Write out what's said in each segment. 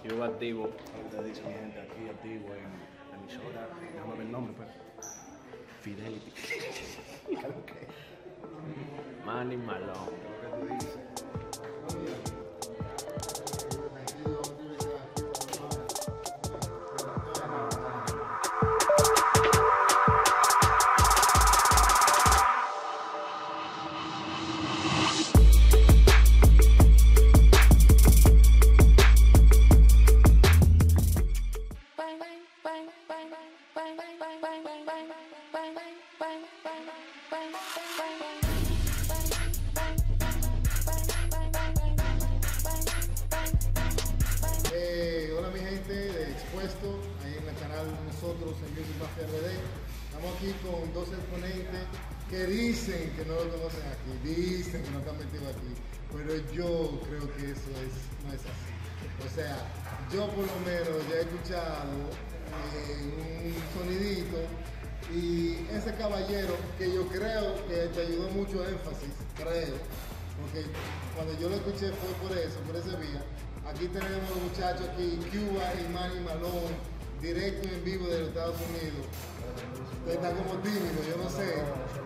Yo activo. Ahorita dice mi gente aquí activo en la emisora, déjame ver el nombre, pues. Fidelity. Claro que. Manny Malone. Lo que tú dices. Hola mi gente de Expuesto, ahí en el canal de nosotros en Music Mafia RD. Estamos aquí con dos exponentes que dicen que no lo conocen aquí, dicen que no están metidos aquí, pero yo creo que eso no es así. O sea, yo por lo menos ya he escuchado un sonidito y ese caballero que yo creo que te ayudó mucho énfasis, creo, porque cuando yo lo escuché fue por eso, por ese vía. Aquí tenemos los muchachos aquí, Cuba y Manny Malone, directo en vivo de los Estados Unidos. Está como tímido, yo no sé.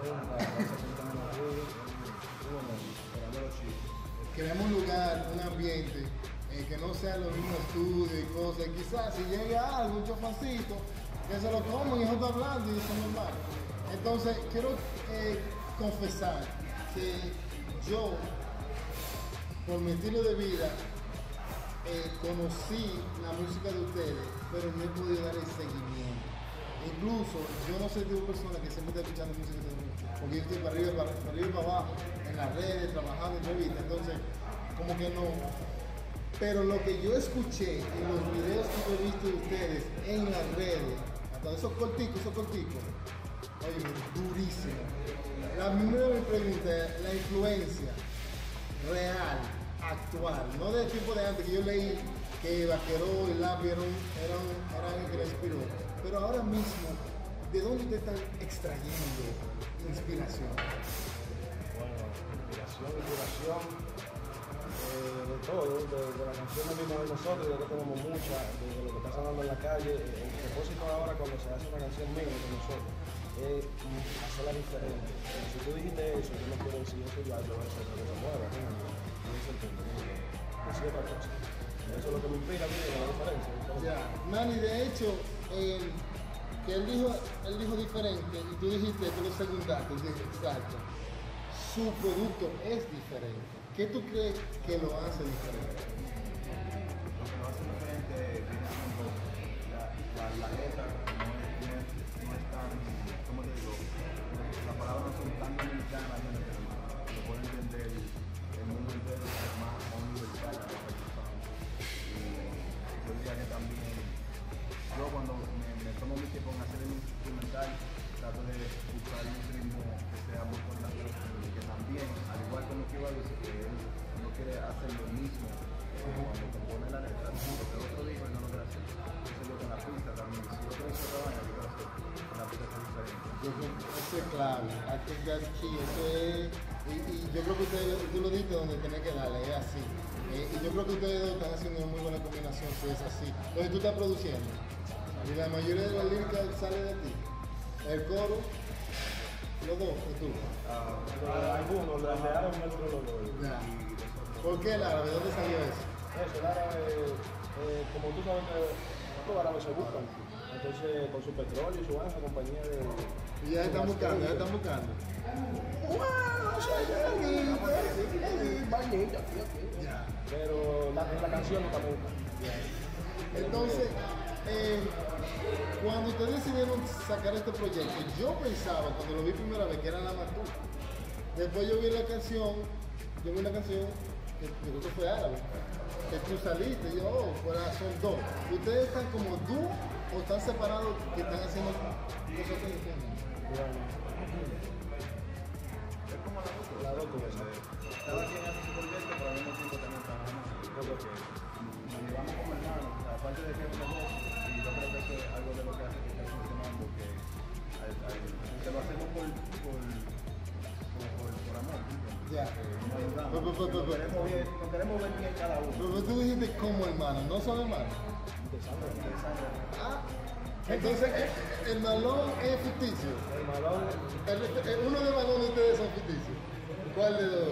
Queremos un lugar, un ambiente, que no sea los mismos estudios y cosas. Y quizás si llega algo, un chofancito, que se lo comen y eso está hablando y eso es normal. Entonces, quiero confesar que yo, por mi estilo de vida, conocí la música de ustedes, pero no he podido dar el seguimiento. Incluso yo no soy de una persona que siempre está escuchando música de ustedes, porque yo estoy para arriba y para abajo, en las redes, trabajando, entrevistas, entonces como que no. Pero lo que yo escuché en los videos que yo he visto de ustedes en las redes, hasta esos corticos, oye, durísimo. La primera pregunta es la influencia real, actual, no del tiempo de antes que yo leí que Vaqueró y Lapi eran el que la inspiró, pero ahora mismo, ¿de dónde ustedes están extrayendo inspiración? Bueno, inspiración, de todo, de la canción misma de nosotros, ya que tenemos mucha, de lo que está sonando en la calle. El propósito ahora cuando se hace una canción mía de nosotros es hacerla diferente. Si tú dijiste eso, yo no quiero decir eso, yo voy a hacer otra cosa nueva, ese es el punto, decir otra cosa. Eso es lo que me inspira a mí, la diferencia. Ya, Manny, de hecho, que él dijo diferente y tú dijiste que lo secundaste, exacto. Su producto es diferente. ¿Qué tú crees que lo hace diferente? Lo que lo hace diferente viene siendo la letra, no es tan, ¿cómo te digo? Las palabras no son tan dominicanas, lo puede entender el mundo entero, es más universal que lo que usamos. Y yo diría que también, yo cuando me tomo mi tiempo en hacer el instrumental, trato de buscar un ritmo que sea muy constante y que también, al igual como que iba a decir, que él no quiere hacer lo mismo cuando compone la letra, lo que otro dijo y no lo quiere hacer. Eso es lo que en la pista también, si otro hizo otra vaina, yo quiero hacer una pista diferente. Eso es clave, I think that's key. Eso es, y yo creo que tú lo diste donde tenés que darle, es así. Y yo creo que ustedes dos están haciendo una muy buena combinación si es así. Entonces tú estás produciendo y la mayoría de la lírica sale de ti. El coro, los dos, y tú. Algunos, le dejaron nuestro logo. Ya. ¿Por qué el árabe? ¿Dónde salió eso? Eso, el árabe, como tú sabes que los árabes se buscan. Entonces, con su petróleo y su asa, compañía de... Y ya están buscando, ya están buscando. Ya. Pero la canción no está buscando. Entonces, cuando ustedes decidieron sacar este proyecto, yo pensaba, cuando lo vi primera vez, que era nada más tú. Después yo vi la canción, que yo creo que fue árabe, que tú saliste, y yo, pues son dos. ¿Ustedes están como dúo o están separados que están haciendo cosas diferentes? Es como La dos cosas. cada quien hace su proyecto, pero al mismo tiempo también trabajamos porque nos llevamos como hermanos, aparte de que es un negocio, y yo creo que eso es algo de lo que hace que esté funcionando, que lo hacemos por por amor. Ya. Nos ayudamos. Pero- Nos queremos ver bien cada uno. Pero tú dijiste como hermanos, no son hermanos. Ah, entonces el malón es ficticio. El malón, Uno de malón de ustedes son ficticios. ¿Cuál de los dos?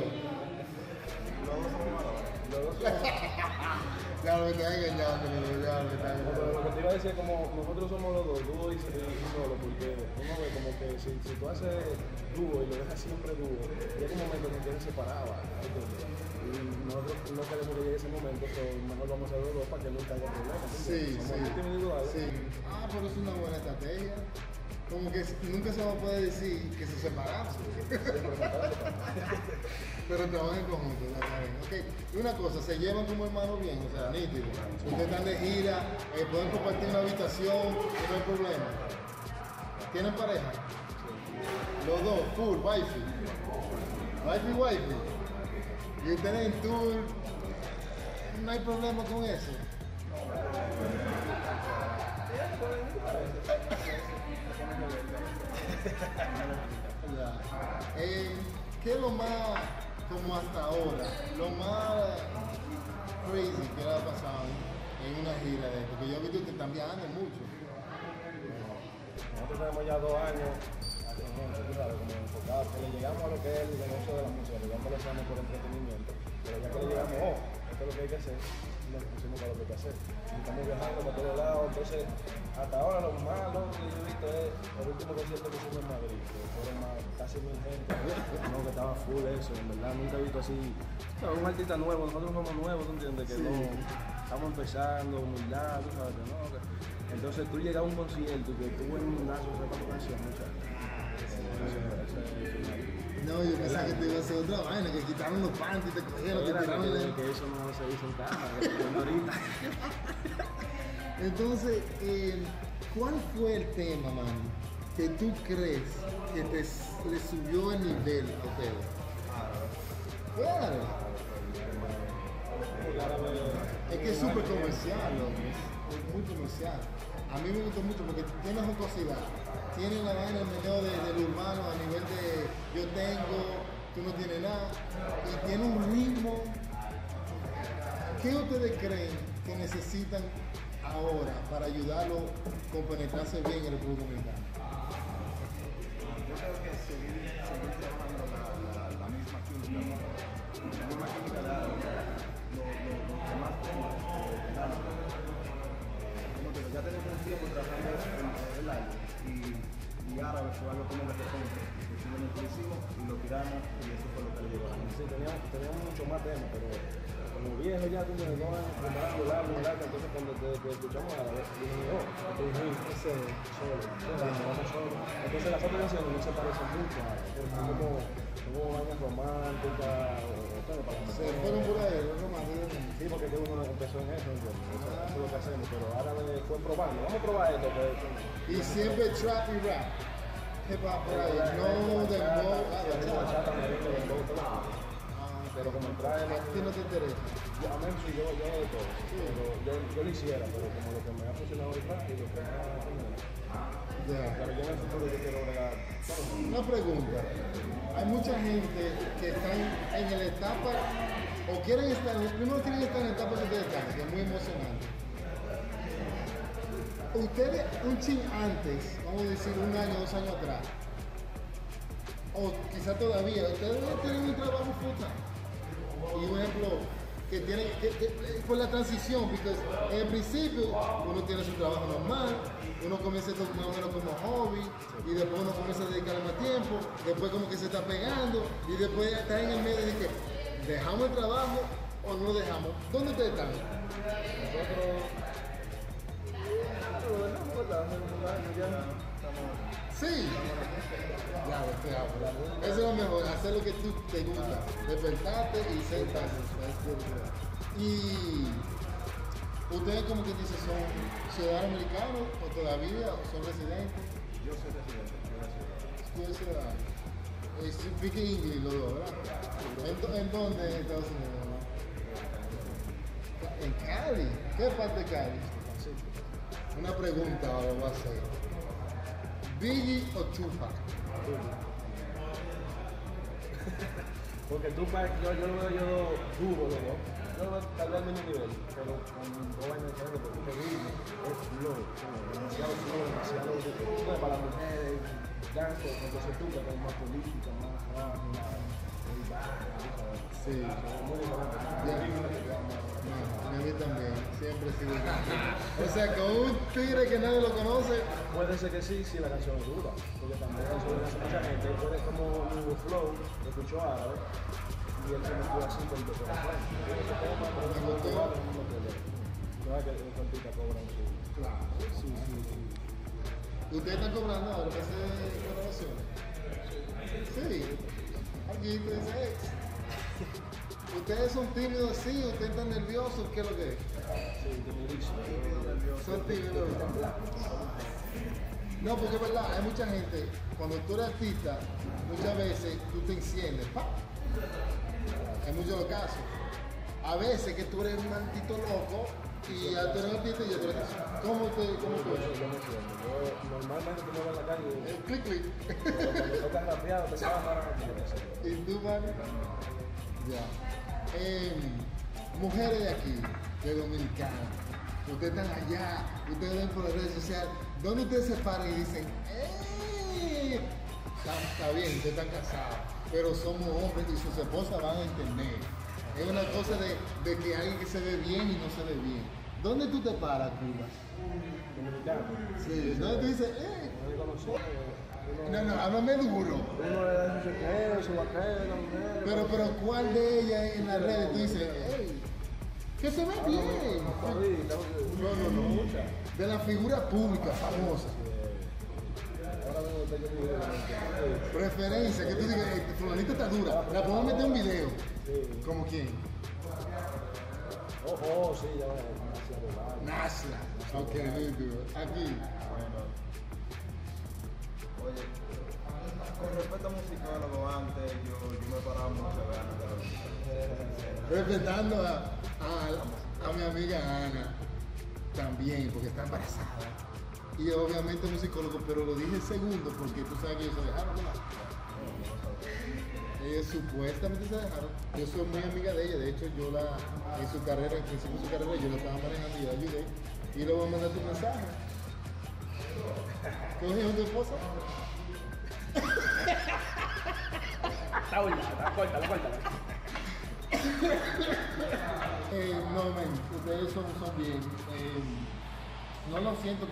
los dos son. Ya me está engañando, ya me está Pero engañando. lo que te iba a decir es como nosotros somos los dos, dúo y solo, porque uno ve como que si tú haces dúo y lo dejas siempre dúo, llega un momento en que queden separados. ¿Entiendes? Y nosotros no queremos que llegue ese momento, pero mejor vamos a hacer los dos para que nunca haya problemas. Sí, Somos sí. víctimas individuales. Sí. Ah, pero es una buena estrategia. Como que nunca se va a poder decir que se separaron. Pero trabajan en conjunto, ya está bien. Ok, y una cosa, se llevan como hermanos bien, o sea, nítido. Ustedes están de gira, pueden compartir una habitación, no hay problema. ¿Tienen pareja? Los dos, full, wifey. Wifey. Y ustedes en tour, no hay problema con eso. Ya. ¿Qué es lo más, como hasta ahora, lo más crazy que le ha pasado en una gira de esto? Porque yo he visto que están viajando mucho. Nosotros tenemos ya 2 años, tú sabes, como enfocados, que le llegamos a lo que es el negocio de la música, que ya no lo hacemos por entretenimiento, pero ya que le llegamos, esto es lo que hay que hacer, nos pusimos para lo que hay que hacer. Y estamos viajando para todos lados, entonces, hasta ahora lo más loco que yo he visto es el último concierto que hicimos en Madrid, que fueron casi 1000 gente, no, que estaba full eso, en verdad, nunca he visto así, un artista nuevo, nosotros somos nuevos, ¿tú entiendes? Que Sí. no, estamos empezando, humildad, tú sabes, que no, entonces tú llegas a un concierto que tú en un gimnasio sepas tu canción, muchachos. No, yo pensaba que te iba a hacer otra vaina, que quitaron los panties, te cogieron, te tiraron el... que eso no se dice en cámara, que se pone ahorita. Entonces, ¿cuál fue el tema, man, que tú crees que le subió el nivel a ustedes? Claro. Es que es súper comercial, loco. Es muy comercial. A mí me gustó mucho porque tiene jocosidad. Tiene la vaina en medio del urbano a nivel de yo tengo, tú no tienes nada. Y tiene un ritmo. ¿Qué ustedes creen que necesitan ahora para ayudarlo a compenetrarse bien en el República Dominicana? Yo creo que seguir trabajando la misma química, ¿no? La misma química de Árabe, lo que más tengo, como te digo, ya tenemos un tiempo trabajando en el año y Árabe fue algo como de repente, simplemente lo hicimos y lo tiramos y eso fue lo que le llegó a la gente. Sí, teníamos mucho más temas, pero como viejo ya tú me no preparando largo, entonces cuando te escuchamos a la vez, dije, ese solo, vamos solo. Entonces las otras canciones no se parecen mucho a como vainas románticas, todo para Se fueron por ahí, los romances. sí, porque que uno empezó en eso, ¿entiendes? Eso es lo que hacemos, pero ahora fue probando, vamos a probar esto, pues. Y siempre trap y rap. Hip hop por ahí. No de bachata, merengue, dembow, todo. Pero como trae A ti no te interesa. a mí sí, yo de todo, pero yo lo hiciera, pero como lo que me ha funcionado el rap y lo que me ha funcionado. Ya. Pero yo en el futuro yo quiero bregar todo. Una pregunta. Hay mucha gente que están en la etapa, o quieren estar, primero quieren estar en la etapa que ustedes están, que es muy emocionante. Ustedes, un chin antes, vamos a decir 1 año, 2 años atrás, o quizá todavía, ustedes tienen un trabajo full time. Y un ejemplo, que tienen, por la transición, porque en el principio uno tiene su trabajo normal, uno comienza esto más o menos como hobby, y después uno comienza a dedicarle más tiempo, después como que se está pegando, y después está en el medio de que dejamos el trabajo o no lo dejamos. ¿Dónde ustedes están? Nosotros lo dejamos, ¿verdad? Hace unos años ya estamos. Sí. Ya, te hablo. Eso es lo mejor, hacer lo que tú te gusta, despertarte y ser fácil. Y ustedes como que dicen, ¿son ciudadanos americanos o todavía son residentes? Yo soy residente, Tú eres ciudadano. Speak English los dos, ¿verdad? ¿En dónde en Estados Unidos? En Cali. ¿Qué parte de Cali? Una pregunta ahora voy a hacer. ¿Biggie o Tupac? Porque Tupac, yo lo veo duro, los dos. Yo lo veo tal vez al mismo nivel, pero con dos vainas diferentes, porque Tupac es flow, demasiado flow, demasiado bueno, para las mujeres, dance, entonces Tupac es más política, más rock, más Sí. muy diferente. A mí también, siempre he sido así. O sea, con un tigre que nadie lo conoce. Puede ser que sí, si la canción es dura, porque también eso lo hace mucha gente. Él es como un flow, escuchó árabe, y él se metió así con el corazón. Ese tema, pero no es igual, es un hotel. Claro que los artistas cobran su... Claro, sí. ¿Ustedes están cobrando ahora para hacer grabaciones? Sí. Aquí te dice ex. ¿Ustedes son tímidos así? ¿Ustedes están nerviosos? ¿Qué es lo que es? Sí, timidísimo. Son tímidos. No, porque es verdad, hay mucha gente, cuando tú eres artista, muchas veces tú te enciendes, ¡pa! En muchos casos. A veces que tú eres un maldito loco y ya tú eres artista y ya tú eres... ¿Cómo tú eres? Yo me siento. Yo normalmente tú me ves en la calle Clic, clic. cuando tocas rapeado, te quedas para ¿Y tú, man? Ya. Mujeres de aquí, de Dominicana, ustedes están allá, ustedes ven por las redes sociales, ¿dónde ustedes se paran y dicen, ¡eh! Está bien, ustedes están casados, pero somos hombres y sus esposas van a entender. Es una cosa de que alguien que se ve bien y no se ve bien. ¿Dónde tú te paras, Cuba? dominicano. Sí, ¿dónde tú dices, No digo no sé. No, háblame duro. Uno le da su chequeo, su vaquero, la mujer. Pero ¿cuál de ellas en las redes tú dices, ¡ey! Que se ve bien. No. Muchas. De la figura pública famosa. Ahora mismo estoy yo video. Preferencia, que tú digas, fulanita está dura. La podemos meter un video. Sí. ¿Como quién? Sí, ya va. Demasiado largo. Nasla. Ok, duro. Aquí. Oye, con respecto a musicólogos, antes yo me paraba mucho a ver antes de la música. Respetando a mi amiga Ana. También, porque está embarazada. Y obviamente musicólogo, pero lo dije segundo porque tú sabes que ellos se dejaron, ¿verdad? Ellos supuestamente se dejaron. Yo soy muy amiga de ella, de hecho yo en su carrera, en principio de su carrera, yo la estaba manejando y yo la ayudé. Y le voy a mandar tu mensaje. ¿Cómo se llama tu esposa? Está buena, córtala. No, men, ustedes son bien. No lo siento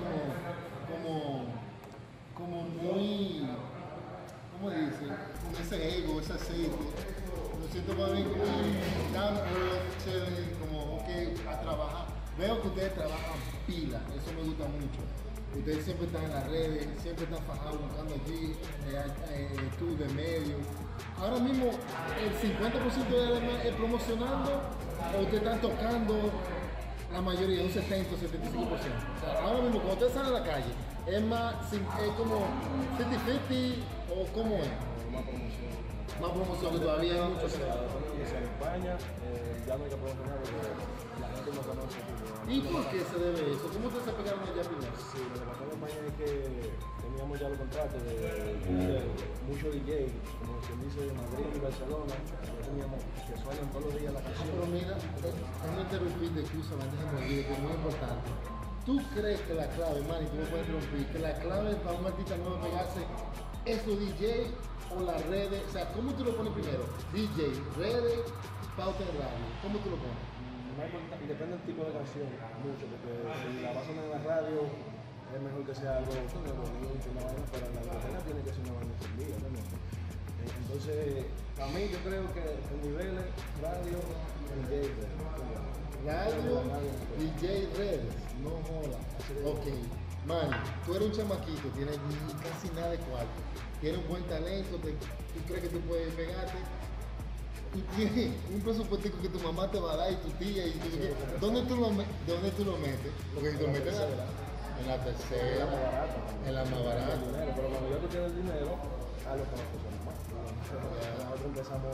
como muy, ¿cómo dice? Con ese ego, ese aceite. Lo siento más bien como down earth, chévere, como ok, a trabajar. Veo que ustedes trabajan pila, eso me gusta mucho. Ustedes siempre están en las redes, siempre están fajados buscando allí, tú de medio. Ahora mismo el 50% es promocionando o ustedes están tocando la mayoría, un 70 o 75%. O sea, ahora mismo cuando ustedes salen a la calle, es como 50-50 o cómo es. Más promoción que todavía hay muchos. Se España, ya no hay que promocionar porque la gente no conoce. ¿Y por qué se debe eso? ¿Cómo ustedes se pegaron allá primero? Sí, lo que pasó en España es que teníamos ya los contratos de muchos DJ, como quien dice de Madrid y Barcelona, ya teníamos que suenan todos los días la canción. Pero mira, déjame interrumpir de excusa antes de morir, que es muy importante. ¿Tú crees que la clave, Manny, tú me puedes interrumpir, que la clave para un artista nuevo pegarse es los DJ o las redes? O sea, ¿cómo tú lo pones primero? DJ, redes, pauta en radio. ¿Cómo tú lo pones? Depende del tipo de canción, mucho, porque si la vas a poner en la radio, es mejor que sea algo bonito, una vaina, pero en la discoteca tiene que ser una vaina encendida, ¿no? Entonces, a mí yo creo que el nivel es radio, DJ, Radio, DJ, redes, no joda. Ok, man, tú eres un chamaquito, tienes casi nada de cuarto, tienes un buen talento, tú crees que tú puedes pegarte. Y tienes un presupuesto que tu mamá te va a dar y tu tía y ¿dónde tú lo metes? Porque si lo metes en la tercera, en la más barata. Pero cuando ya tú tienes el dinero, haz lo que nos funciona más. Nosotros empezamos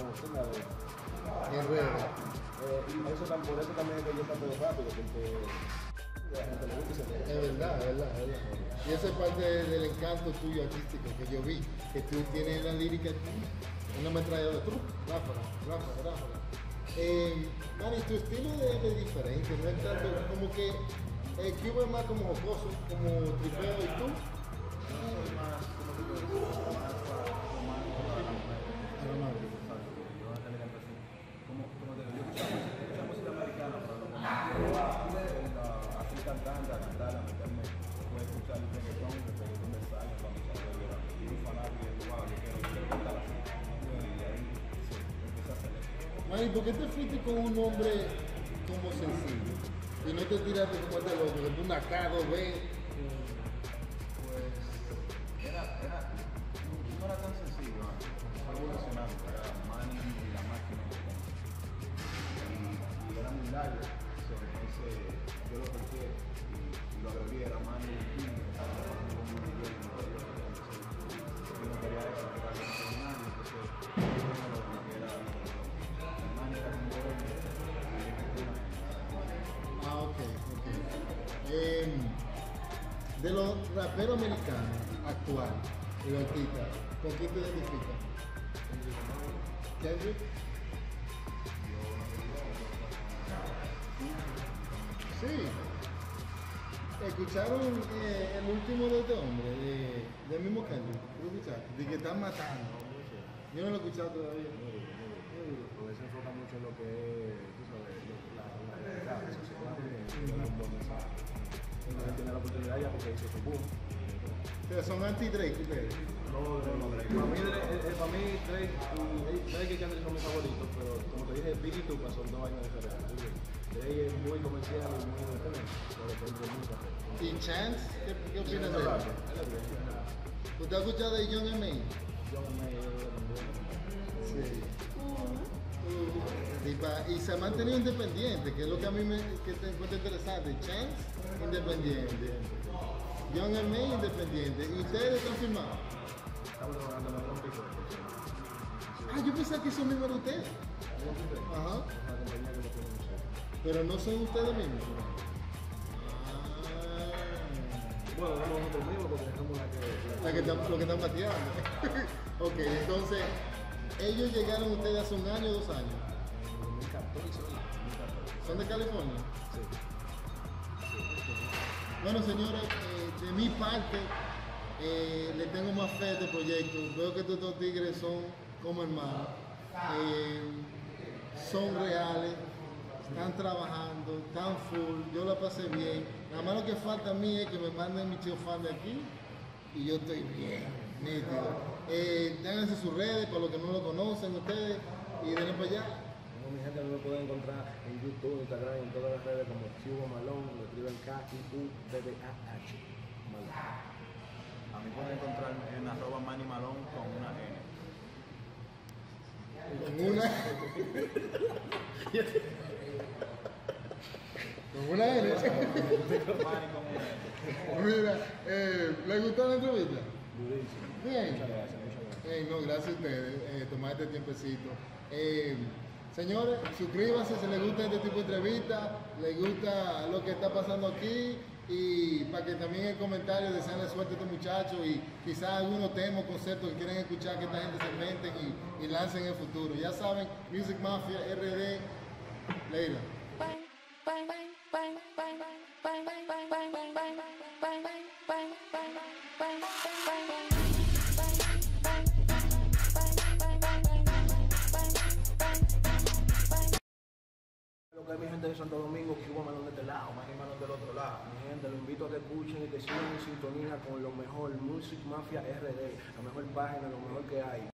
en redes. En redes. Y por eso también es que yo trato de rápido, porque la gente le gusta y se ríe. Es verdad, es verdad, es verdad. Y esa es parte del encanto tuyo artístico que yo vi, que tú tienes la lírica, una ametralladora, tú, ráfaga, ráfaga, ráfaga. Manny, tu estilo es diferente, no es tanto como que Cuba es más como jocoso, como tripeo y tú. Soy más, como te digo, más romántico para la mujer. Romántico. Exacto. Yo voy a tener que así. Como te digo, yo escucho música americana, pero así cantando, a cantar, a meterme, puedo escuchar el reggaetón de salsa, cuando salgo yo soy fanático y digo, wow, yo quiero cantar así. Y ahí sí, empiezo a hacer eso. Manny, ¿por qué te fuiste con un nombre como sencillo? Y no te tiraste como este loco, que tú una K, 2B. Pues no era tan sencillo antes, fue evolucionando, era Manny y la máquina y era muy largo, entonces yo lo corté y lo abrevié, era Manny y estaba trabajando con un DJ en Nueva York, entonces yo no quería eso, quería algo más original, entonces yo era Manny era un buen y Ah, ok, ok. De los raperos americanos actuales, de los artistas, ¿con quién te identificas? Kendrick. Sí. ¿Escucharon el último de este hombre, del mismo Kendrick? ¿Lo escuchaste? De que están matando. Yo no lo he escuchado todavía. Porque se enfoca mucho en lo que es, tú sabes, la sociedad, un buen mensaje. Entonces tiene la oportunidad ya porque hizo su boom. Pero son anti-Drake ustedes. No, Drake. Para mí Drake y Kendrick son mis favoritos, pero como te dije, Biggie y Tupac son dos vainas diferentes. Drake es muy comercial y muy independiente, pero Kendrick es muy café. ¿Y Chance? ¿Qué opinas de él? ¿Usted ha escuchado de Young M.A.? Sí. Y se ha mantenido independiente, que es lo que a mí que te encuentro interesante. Chance, independiente. Young M.A. independiente. ¿Y ustedes están firmados? Estamos trabajando en un pico. Ah, yo pensaba que eso mismo era ustedes. Ajá. Una compañía que lo tiene mucho. Pero no son ustedes mismos. Bueno, somos nosotros mismos porque somos Lo que están bateando. Ok, entonces, ellos llegaron ustedes hace un año o 2 años. En 2014. ¿Son de California? Sí. Bueno, señores, de mi parte, le tengo más fe a este proyecto. Veo que estos dos tigres son como hermanos. Son reales, están trabajando, están full, yo la pasé bien. Nada más lo que falta a mí es que me manden mi tío fan de aquí y yo estoy bien, nítido. Ténganse sus redes para los que no lo conocen ustedes y denle para allá. Bueno, mi gente me pueden encontrar en YouTube, Instagram, en todas las redes como Cuba Malone, lo escriben K-I-U-B-B-A-H. Malone. A mí pueden encontrar en @Manny Malone con una N. Con una. Con una N. Manny con una N. Mira, ¿le gustó la entrevista? Durísimo. Bien. Muchas gracias, muchas gracias. No, gracias a ustedes, tomar este tiempecito. Señores, suscríbanse si les gusta este tipo de entrevistas, les gusta lo que está pasando aquí y para que también en comentarios deseen suerte a estos muchachos y quizás algunos temas, conceptos que quieren escuchar que esta gente se inventen y lancen en el futuro. Ya saben, Music Mafia, RD, Leila. Lo que es mi gente de Santo Domingo, Cuba Malone de este lado, Manny Malone del otro lado. Mi gente, los invito a que escuchen y que sigan en sintonía con lo mejor, Music Mafia RD, la mejor página, lo mejor que hay.